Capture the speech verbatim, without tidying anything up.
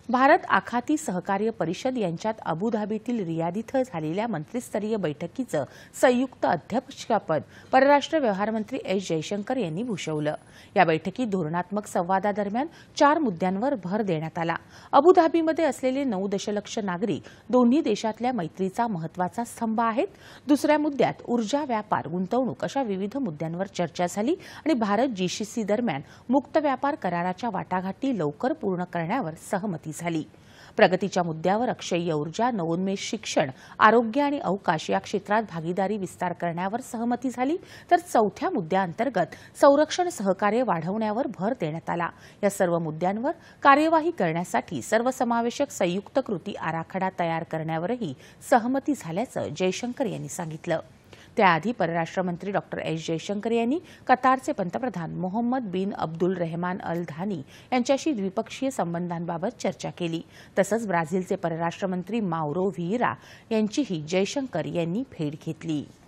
भारत आखाती सहकार्य परिषद यांच्यात अबुधाबीतील रियाद इथं झालेल्या मंत्रिस्तरीय बैठकीचं संयुक्त अध्यक्षपद परराष्ट्र व्यवहार मंत्री एस जयशंकर यांनी भूषवलं। या बैठकीत धोरणात्मक संवादादरम्यान चार मुद्द्यांवर भर देण्यात आला। अबुधाबीमध्ये असलेले नऊ दशलक्ष नागरिक दोन्ही देशातल्या मैत्रीचा महत्त्वाचा स्तंभ आहेत। दुसऱ्या मुद्द्यात ऊर्जा, व्यापार, गुंतवणूक अशा विविध मुद्द्यांवर चर्चा झाली आणि भारत जीसीसी दरम्यान मुक्त व्यापार कराराच्या वाटाघाटी लवकर पूर्ण करण्यावर सहमती झाली। प्रगतीच्या मुद्द्यावर अक्षय ऊर्जा, नवोन्मेष, शिक्षण, आरोग्य आणि अवकाश या क्षेत्रात भागीदारी विस्तार करण्यावर सहमती झाली, तर चौथ्या मुद्द्याअंतर्गत संरक्षण सहकार्य वाढवण्यावर भर देण्यात आला। या सर्व मुद्द्यांवर कार्यवाही करण्यासाठी सर्वसमावेशक संयुक्त कृती आराखडा तयार करण्यावरही सहमती झाल्याचं जयशंकर यांनी सांगितलं। त्याआधी परराष्ट्र मंत्री डॉक्टर एस जयशंकर यांनी कतारचे पंतप्रधान मोहम्मद बिन अब्दुल रहमान अल धानी यांच्याशी द्विपक्षीय संबंधांबाबत चर्चा केली। तसंच ब्राझीलचे परराष्ट्र मंत्री माउरो व्हिएरा यांचीही जयशंकर यांनी भेट घेतली।